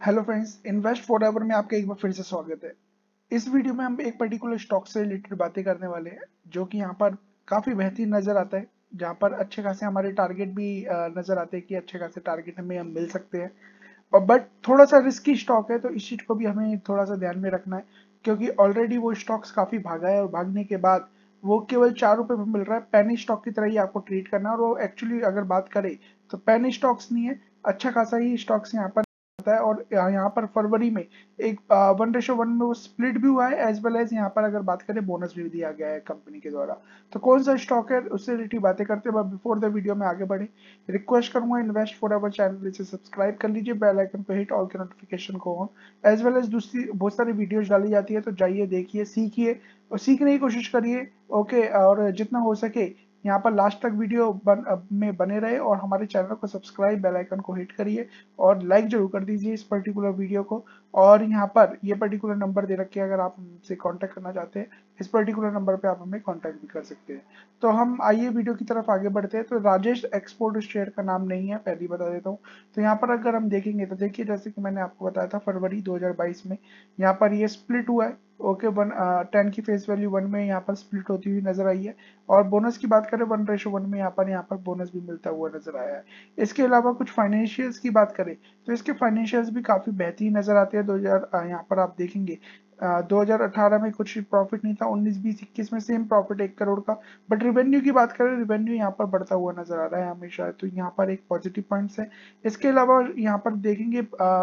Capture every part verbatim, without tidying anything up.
Hello friends, invest forever में आपका एक बार फिर से स्वागत है। इस वीडियो में हम एक पर्टिकुलर स्टॉक से रिलेटेड बातें करने वाले हैं जो कि यहाँ पर काफ़ी बेहतरीन नज़र आता है, जहाँ पर अच्छे खासे हमारे टारगेट भी अ, नज़र आते हैं कि अच्छे खासे टारगेट हमें हम मिल सकते हैं। और बट थोड़ा सा रिस्की स्टॉक है, तो इस चीज़ को भी हमें थोड़ा सा ध्यान में रखना है, क्योंकि ऑलरेडी वो स्टॉक्स काफ़ी भागा है और भागने के बाद वो केवल चार रुपये में मिल रहा है। पेनी स्टॉक की तरह ही आपको ट्रीट करना है, और वो एक्चुअली अगर बात करें तो पेनी स्टॉक्स नहीं है, अच्छा खासा ही स्टॉक्स यहाँ पर है। और यहाँ पर फरवरी में एक वन रेशो वन में वो स्प्लिट भी हुआ है, एज वेल एज यहाँ पर अगर बात करें बोनस भी दिया गया है कंपनी के द्वारा। तो कौन सा स्टॉक है उससे रिलेटेड बातें करते हैं, बिफोर द वीडियो में आगे बढ़े रिक्वेस्ट करूंगा इन्वेस्ट फॉर अवर चैनल इसे सब्सक्राइब कर लीजिए, बेल आइकन को हिट, ऑल के नोटिफिकेशन को ऑन। एज वेल एज दूसरी बहुत सारी वीडियोज डाली जाती है, तो जाइए देखिए, सीखिए और सीखने की कोशिश करिए। ओके, और जितना हो सके यहाँ पर लास्ट तक वीडियो बन, में बने रहे और हमारे चैनल को सब्सक्राइब, बेल आइकन को हिट करिए और लाइक जरूर कर दीजिए इस पर्टिकुलर वीडियो को। और यहाँ पर ये पर्टिकुलर नंबर दे रखे हैं, अगर आप हमसे कांटेक्ट करना चाहते हैं इस पर्टिकुलर नंबर पे आप हमें कांटेक्ट भी कर सकते हैं। तो हम आइए वीडियो की तरफ आगे बढ़ते हैं। तो राजेश एक्सपोर्ट शेयर का नाम नहीं है, पहले ही बता देता हूँ। तो यहाँ पर अगर हम देखेंगे तो देखिए, जैसे कि मैंने आपको बताया था फरवरी दो हज़ार बाईस में यहाँ पर ये स्प्लिट हुआ है। ओके, वन टेन की फेस वैल्यू वन में यहाँ पर स्प्लिट होती हुई नजर आई है। और बोनस की बात करें वन रेशो वन में यहाँ पर यहाँ पर बोनस भी मिलता हुआ नजर आया है। इसके अलावा कुछ फाइनेंशियल्स की बात करें तो इसके फाइनेंशियल्स भी काफी बेहतरीन नजर आते हैं। दो हजार यहाँ पर आप देखेंगे दो हज़ार अठारह में कुछ प्रॉफिट नहीं था, उन्नीस बीस इक्कीस में सेम प्रॉफिट एक करोड़ का। बट रिवेन्यू की बात करें, रिवेन्यू यहाँ पर बढ़ता हुआ नजर आ रहा है हमेशा, तो यहाँ पर एक पॉजिटिव पॉइंट्स है। इसके अलावा यहाँ पर देखेंगे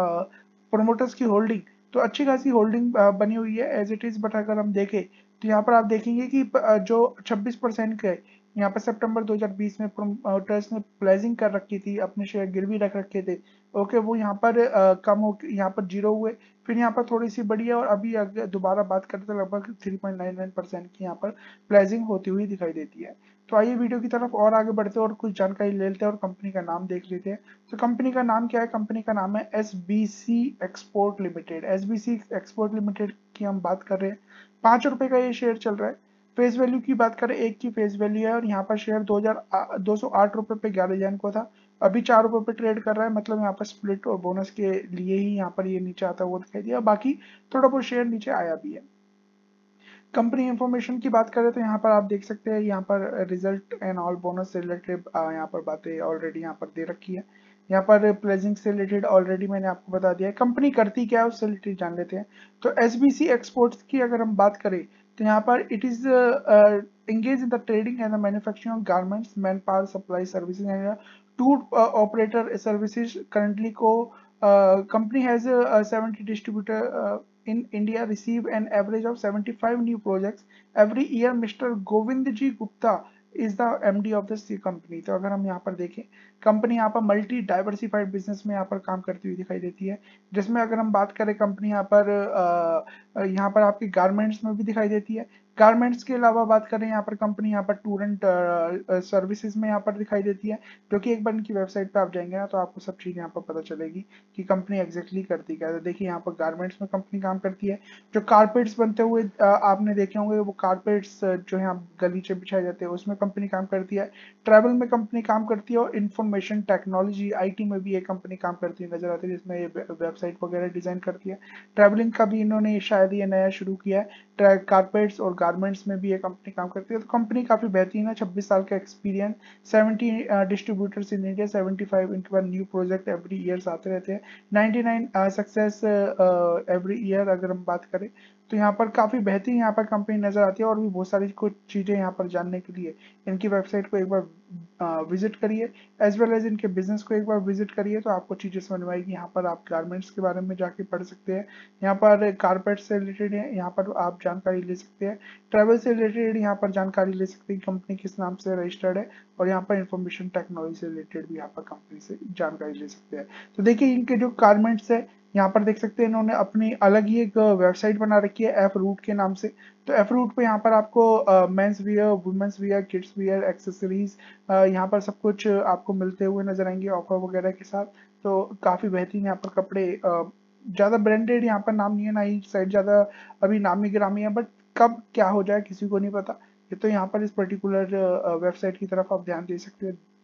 प्रोमोटर्स की होल्डिंग, तो अच्छी खासी होल्डिंग बनी हुई है एज इट इज। बट अगर हम देखें तो यहाँ पर आप देखेंगे कि जो छब्बीस परसेंट के यहाँ पर सितंबर दो हज़ार बीस में प्रोमोटर्स ने प्लेजिंग कर रखी थी, अपने शेयर गिरवी रख रखे थे। ओके, वो यहाँ पर आ, कम हो यहाँ पर जीरो हुए, फिर यहाँ पर थोड़ी सी बढ़ी है, और अभी अगर दोबारा बात करें तो लगभग three point nine nine percent की यहाँ पर प्लेजिंग होती हुई दिखाई देती है। तो आइए वीडियो की तरफ और आगे बढ़ते हैं और कुछ जानकारी ले लेते हैं और कंपनी का नाम देख लेते हैं। तो कंपनी का नाम क्या है? कंपनी का नाम है S B C export limited. S B C export limited की हम बात कर रहे हैं, पांच रुपए का ये शेयर चल रहा है। फेस वैल्यू की बात करें, एक की फेस वैल्यू है, और यहाँ पर शेयर दो हजार दो सौ आठ रुपए पे ग्यारह जैन को था, अभी चार रुपए पे ट्रेड कर रहा है। मतलब यहाँ पर स्प्लिट और बोनस के लिए ही यहाँ पर ये नीचे आता हुआ दिखाई दिया, बाकी थोड़ा बहुत शेयर नीचे आया भी है। कंपनी इंफॉर्मेशन की बात करें तो यहाँ पर आप देख सकते हैं, यहाँ पर रिजल्ट एंड ऑल बोनस से रिलेटेड यहाँ पर बातें ऑलरेडी यहाँ पर दे रखी है। यहाँ पर प्लेजिंग से रिलेटेड ऑलरेडी मैंने आपको बता दिया है। कंपनी करती क्या है उससे रिलेटेड जान लेते हैं। तो एस बी सी एक्सपोर्ट्स की अगर हम बात करें तो यहाँ पर it is engage in the trading and the manufacturing of garments, manpower, supply services, and uh, tour uh, operator services. Currently, co uh, company has a, a seventy distributor uh, in India, receive an average of seventy-five new projects every year. Mister Govind G Gupta is the MD of the C company. तो अगर हम यहाँ पर देखें, company यहाँ पर multi diversified business में यहाँ पर काम करती हुई दिखाई देती है, जिसमें अगर हम बात करें कंपनी यहाँ पर अ, यहाँ पर आपकी गारमेंट्स में भी दिखाई देती है। गारमेंट्स के अलावा बात करें यहाँ पर कंपनी यहाँ पर टूर एंड सर्विसेज में यहाँ पर दिखाई देती है, जो कि एक बार इनकी वेबसाइट पे आप जाएंगे ना तो आपको सब चीज़ यहाँ पर पता चलेगी कि कंपनी एग्जैक्टली करती क्या है। तो देखिए यहाँ पर गारमेंट्स में कंपनी काम करती है, जो कारपेट्स बनते हुए आ, आपने देखे होंगे, वो कारपेट्स जो है गलीचे बिछाए जाते हैं उसमें कंपनी काम करती है। ट्रैवल में कंपनी काम करती है, और इंफॉर्मेशन टेक्नोलॉजी आईटी में भी ये कंपनी काम करती है नजर आती है, जिसमें ये वेबसाइट वगैरह डिजाइन करती है। ट्रैवलिंग का भी इन्होंने शायद ये नया शुरू किया है। कारपेट्स और गारमेंट्स में भी ये कंपनी काम करती है। तो कंपनी काफी बेहतरीन है, छब्बीस साल का experience, seventy distributors in India, seventy five इनके बाद न्यू प्रोजेक्ट एवरी ईयर आते रहते हैं, ninety nine success every year अगर हम बात करें। तो यहाँ पर काफी बेहतरीन यहाँ पर कंपनी नजर आती है, और भी बहुत सारी कुछ चीजें यहाँ पर जानने के लिए इनकी वेबसाइट को एक बार विजिट करिए, एज वेल एज इनके बिजनेस को एक बार विजिट करिए, तो आपको चीजें समझ में आएगी। यहाँ पर आप गारमेंट्स के बारे में जाके पढ़ सकते हैं, यहाँ पर कारपेट से रिलेटेड है, यहाँ पर आप जानकारी ले सकते हैं। ट्रैवल से रिलेटेड यहाँ पर जानकारी ले सकते हैं, कंपनी किस नाम से रजिस्टर्ड है, और यहाँ पर इंफॉर्मेशन टेक्नोलॉजी से रिलेटेड भी यहाँ पर कंपनी से जानकारी ले सकते हैं। तो देखिए इनके जो गारमेंट्स है, यहाँ पर देख सकते हैं इन्होंने अपनी अलग ही एक वेबसाइट बना रखी है एफ रूट के नाम से। तो एफ रूट पे यहाँ पर आपको men's wear, women's wear, kids wear, accessories, यहाँ पर सब कुछ आपको मिलते हुए नजर आएंगे ऑफर वगैरह के साथ। तो काफी बेहतरीन यहाँ पर कपड़े, ज्यादा ब्रांडेड यहाँ पर नाम नहीं है, ना ही साइड ज्यादा अभी नामी गिरामी है, बट कब क्या हो जाए किसी को नहीं पता। ये तो यहाँ पर इस पर्टिकुलर वेबसाइट की तरफ आप ध्यान दे सकते हैं।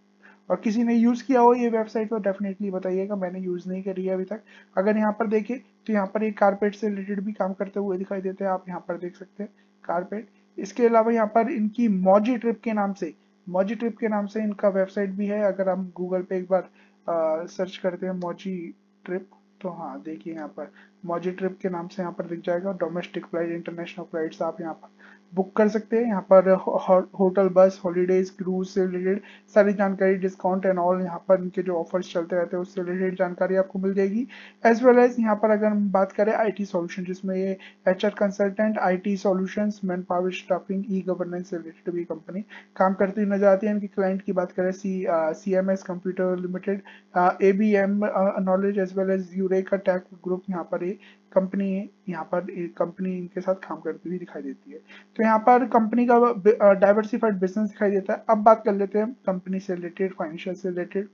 और किसी ने यूज़ किया हो ये वेबसाइट तो डेफिनेटली बताइएगा, मैंने यूज़ नहीं करी है अभी तक। अगर यहाँ पर देखें तो यहाँ पर एक कारपेट से रिलेटेड भी काम करते हुए दिखाई देते हैं, आप यहाँ पर देख सकते हैं कारपेट। इसके अलावा यहाँ पर इनकी मौजी ट्रिप के नाम से मौजी ट्रिप के नाम से इनका वेबसाइट भी है। अगर हम गूगल पे एक बार सर्च करते हैं मौजी ट्रिप, तो हाँ देखिए यहाँ पर मौजी ट्रिप के नाम से यहाँ पर दिख जाएगा। डोमेस्टिक फ्लाइट, इंटरनेशनल फ्लाइट्स आप यहाँ पर बुक कर सकते हैं। यहाँ पर होटल, बस, हॉलीडेज, क्रूज से रिलेटेड सारी जानकारी, डिस्काउंट एंड ऑल, यहाँ पर इनके जो ऑफर्स चलते रहते हैं उससे रिलेटेड जानकारी आपको मिल जाएगी। एज वेल एज यहाँ पर अगर हम बात करें आईटी सॉल्यूशन, जिसमें ये HR consultant, IT solutions, man power staffing, e governance से रिलेटेड भी कंपनी काम करती हुई नजर आती है। इनकी क्लाइंट की बात करें C C M S computer limited, A B M knowledge, as well as Eureka tech group, यहाँ पर ये कंपनी है। यहाँ पर कंपनी इनके साथ काम करती हुई दिखाई देती है। तो यहाँ पर कंपनी का डाइवर्सिफाइड बिजनेस दिखाई देता है। अब बात कर लेते हैं कंपनी से रिलेटेड, फाइनेंशियल से रिलेटेड।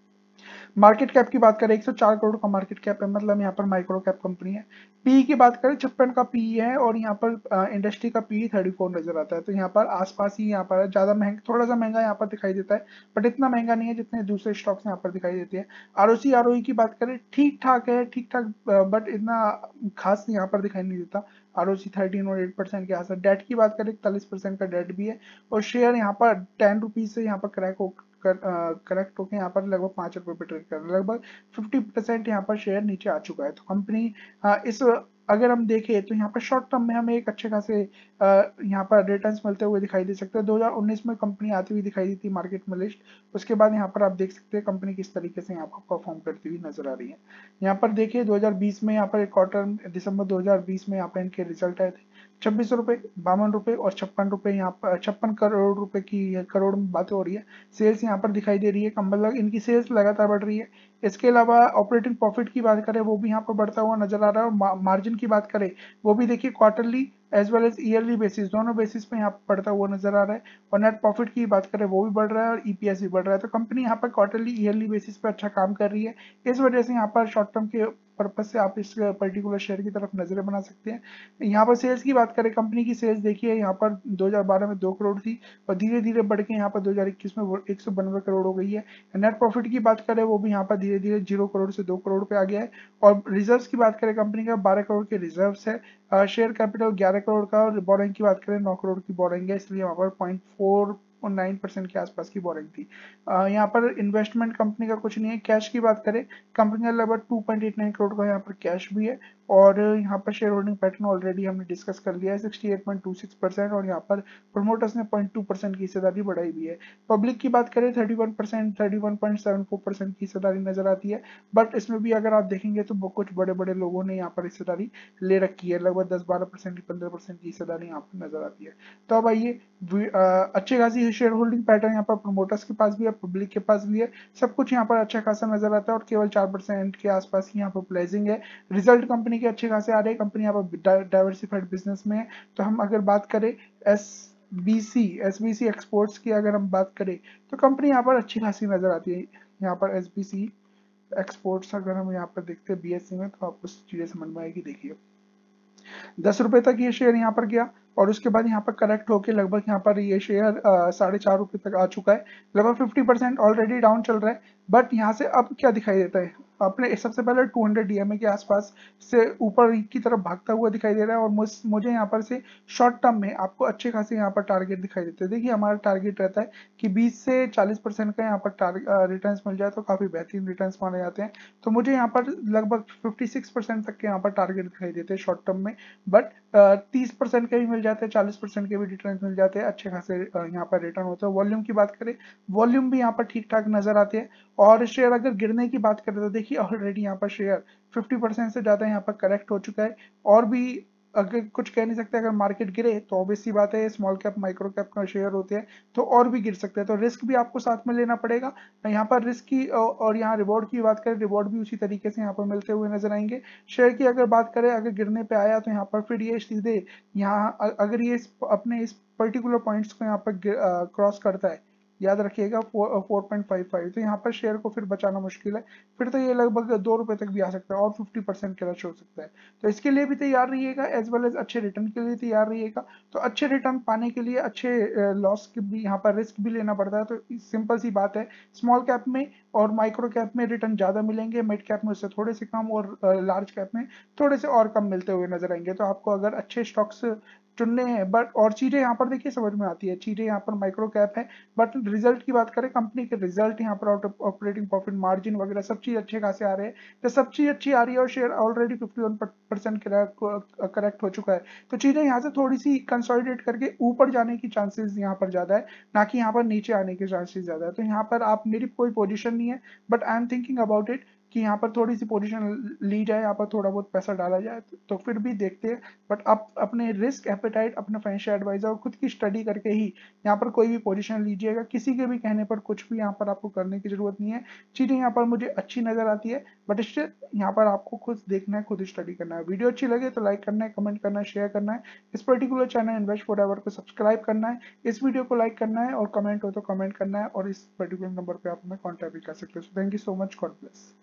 मार्केट कैप की बात करें एक सौ चार करोड़ का मार्केट कैप है, मतलब यहाँ पर माइक्रो कैप कंपनी है। पी की बात करें छप्पन का पी है, और यहाँ पर इंडस्ट्री का पी चौंतीस नजर आता है। तो यहाँ पर आसपास ही यहाँ पर ज्यादा महंगा, थोड़ा सा महंगा यहाँ पर दिखाई देता है, बट इतना महंगा नहीं है जितने दूसरे स्टॉक्स यहाँ पर दिखाई देते हैं। आरओसी आरओई की बात करें ठीक ठाक है, ठीक ठाक, बट इतना खास यहाँ पर दिखाई नहीं देता। आरओसी थर्टीन और एट परसेंट के आसपास। डेट की बात करें इकतालीस परसेंट का डेट भी है, और शेयर यहाँ पर टेन रुपीज से यहाँ पर क्रैक हो कर करेक्ट होकर यहाँ पर लगभग पांच रुपए पे ट्रेड कर रहा है। लगभग फिफ्टी परसेंट यहाँ पर शेयर नीचे आ चुका है। तो कंपनी इस अगर हम देखें तो यहाँ पर शॉर्ट टर्म में हमें एक अच्छे खासे यहाँ पर रिटर्न्स मिलते हुए दिखाई दे सकते हैं। दो हज़ार उन्नीस में कंपनी आती हुई दिखाई दी थी मार्केट में लिस्ट, उसके बाद यहाँ पर आप देख सकते हैं कंपनी किस तरीके से यहाँ पर परफॉर्म करती हुई नजर आ रही है। यहाँ पर देखिए दो हज़ार बीस में यहाँ पर एक क्वार्टर दिसंबर दो हज़ार बीस में यहाँ पर इनके रिजल्ट आए थे। छब्बीस रुपए, बावन रुपए और छप्पन रुपए, यहाँ पर छप्पन करोड़ रुपए की करोड़ में बातें हो रही है। सेल्स यहाँ पर दिखाई दे रही है, मतलब इनकी सेल्स लगातार बढ़ रही है। इसके अलावा ऑपरेटिंग प्रॉफिट की बात करें वो भी यहाँ पर बढ़ता हुआ नजर आ रहा है, और मार्जिन की बात करें वो भी देखिए quarterly as well as yearly basis, दोनों बेसिस पे यहाँ पर बढ़ता हुआ नजर आ रहा है। और नेट प्रॉफिट की बात करें वो भी बढ़ रहा है, और ईपीएस भी बढ़ रहा है। तो कंपनी यहाँ पर क्वार्टरली ईयरली बेसिस पे अच्छा काम कर रही है। इस वजह से यहाँ पर शॉर्ट टर्म के पर्पज से आप इस पर्टिकुलर शेयर की तरफ नजरें बना सकते हैं। यहाँ पर सेल्स की बात करें, कंपनी की सेल्स देखिए यहाँ पर दो हज़ार बारह में दो करोड़ थी, और धीरे धीरे बढ़ के यहाँ पर दो हज़ार इक्कीस में एक सौ बानवे करोड़ हो गई है। नेट प्रॉफिट की बात करें वो भी यहाँ पर धीरे धीरे जीरो करोड़ से दो करोड़ पे आ गया है। और रिजर्व्स की बात करें कंपनी का बारह करोड़ के रिजर्व्स है। शेयर कैपिटल ग्यारह करोड़ का, और बोरिंग की बात करें नौ करोड़ की बोरिंग है, इसलिए वहाँ पर पॉइंट फोर और नाइन परसेंट के आसपास की बोरिंग थी। आ, यहाँ पर इन्वेस्टमेंट कंपनी का कुछ नहीं है। कैश की बात करें कंपनी का लगभग two point eight nine crore का यहाँ पर कैश भी है, और यहाँ पर शेयर होल्डिंग पैटर्न ऑलरेडी हमने डिस्कस कर लिया है sixty eight point two six percent, और यहाँ पर प्रमोटर्स ने पॉइंट टू परसेंट की हिस्सेदारी बढ़ाई भी है। पब्लिक की बात करें thirty one percent thirty one point seven four percent की हिस्सेदारी नजर आती है, बट इसमें भी अगर आप देखेंगे तो कुछ बड़े बड़े लोगों ने यहाँ पर हिस्सेदारी ले रखी है, लगभग दस बारह परसेंट पंद्रह परसेंट की हिस्सेदारी यहाँ पर नजर आती है। तो अब आइए अच्छी खासी शेयर होल्डिंग पैटर्न यहाँ पर प्रमोटर्स के पास भी है, पब्लिक के पास भी है, सब कुछ यहाँ पर अच्छा खासा नजर आता है, और केवल चार परसेंट के आसपास ही यहाँ पर प्लेजिंग है। रिजल्ट कंपनी के अच्छे खासे आ रहे हैं, कंपनी यहाँ पर डाइवर्सिफाइड बिजनेस में है। तो हम अगर बात करें एस बीसी एसबीसी एक्सपोर्ट्स की अगर हम बात करें तो कंपनी यहाँ पर अच्छी खासी नजर आती है। यहाँ पर एसबीसी एक्सपोर्ट्स अगर हम यहाँ पर देखते हैं बीएससी में, तो आपको चीजें समझ में आएगी। देखिए दस रुपए तक ये शेयर यहाँ पर गया, और उसके बाद यहाँ पर करेक्ट होके लगभग यहाँ पर ये शेयर साढ़े चार रुपए तक आ चुका है। लगभग फिफ्टी परसेंट ऑलरेडी डाउन चल रहा है, बट यहाँ से अब क्या दिखाई देता है, अपने सबसे पहले टू हंड्रेड डीएमए के आसपास से ऊपर की तरफ भागता हुआ दिखाई दे रहा है, और मुझ, मुझे यहाँ पर से शॉर्ट टर्म में आपको अच्छे खासे यहाँ पर टारगेट दिखाई देते हैं। देखिए हमारा टारगेट रहता है कि बीस से चालीस परसेंट का यहाँ पर रिटर्न्स मिल जाए तो काफी बेहतरीन रिटर्न्स माने जाते हैं। तो मुझे यहाँ पर लगभग छप्पन परसेंट तक के यहाँ पर टारगेट दिखाई देते हैं शॉर्ट टर्म में, बट तीस परसेंट के भी मिल जाते हैं, चालीस परसेंट के भी रिटर्न मिल जाते हैं, अच्छे खासे यहाँ पर रिटर्न होते हैं। वॉल्यूम की बात करें, वॉल्यूम भी यहाँ पर ठीक ठाक नजर आते हैं। और शेयर अगर गिरने की बात करें तो देखिए ऑलरेडी यहाँ पर शेयर फिफ्टी परसेंट से ज्यादा यहाँ पर करेक्ट हो चुका है, और भी अगर कुछ कह नहीं सकते। अगर मार्केट गिरे तो ऑब्वियस सी बात है, स्मॉल कैप माइक्रो कैप का शेयर होते हैं तो और भी गिर सकते हैं, तो रिस्क भी आपको साथ में लेना पड़ेगा। यहाँ पर रिस्क की और यहाँ रिवॉर्ड की बात करें, रिवॉर्ड भी उसी तरीके से यहाँ पर मिलते हुए नजर आएंगे। शेयर की अगर बात करें, अगर गिरने पे आया तो यहाँ पर फिर ये सीधे यहाँ अगर ये अपने इस पर्टिकुलर पॉइंट्स को यहाँ पर क्रॉस करता है, याद रखिएगा फोर पॉइंट फाइव फाइव। तो यहाँ पर शेयर को फिर बचाना मुश्किल है, फिर तो ये लगभग दो रुपए तक भी आ सकता है और फिफ्टी परसेंट क्रैश हो सकता है। तो इसके लिए भी तैयार रहिएगा, एज वेल एज अच्छे रिटर्न के लिए तैयार रहिएगा। तो अच्छे रिटर्न पाने के लिए अच्छे लॉस की भी यहाँ पर रिस्क भी लेना पड़ता है। तो सिंपल सी बात है, स्मॉल कैप में और माइक्रो कैप में रिटर्न ज्यादा मिलेंगे, मिड कैप में उससे थोड़े से कम और लार्ज कैप में थोड़े से और कम मिलते हुए नजर आएंगे। तो आपको अगर अच्छे स्टॉक्स चुनने हैं, बट और चीजें यहाँ पर देखिए समझ में आती है, चीजें यहाँ पर माइक्रो कैप है, बट रिजल्ट की बात करें, कंपनी के रिजल्ट यहाँ पर ऑपरेटिंग प्रॉफिट मार्जिन वगैरह सब चीज अच्छे खासे आ रहे हैं। तो सब चीज अच्छी आ रही है और share already fifty one percent correct हो चुका है। तो चीजें यहाँ से थोड़ी सी कंसोलिडेट करके ऊपर जाने की चांसेस यहाँ पर ज्यादा है, ना कि यहाँ पर नीचे आने के चांसेस ज्यादा है। तो यहाँ पर आप, मेरी कोई पोजीशन नहीं है, but I am thinking about it कि यहाँ पर थोड़ी सी पोजीशन ली जाए, यहाँ पर थोड़ा बहुत पैसा डाला जाए, तो, तो फिर भी देखते हैं। बट आप अपने रिस्क एपेटाइट, अपने फाइनेंशियल एडवाइजर और खुद की स्टडी करके ही यहाँ पर कोई भी पोजीशन लीजिएगा। किसी के भी कहने पर कुछ भी यहाँ पर आपको करने की जरूरत नहीं है। चीजें यहाँ पर मुझे अच्छी नजर आती है, बट इससे यहाँ पर आपको खुद देखना है, खुद स्टडी करना है। वीडियो अच्छी लगे तो लाइक करना है, कमेंट करना है, शेयर करना है। इस पर्टिकुलर चैनल इन्वेस्ट फॉरएवर को सब्सक्राइब करना है, इस वीडियो को लाइक करना है और कमेंट हो तो कमेंट करना है, और इस पर्टिकुलर नंबर पे आप हमें कॉन्टैक्ट भी कर सकते हो। Thank you so much, God bless.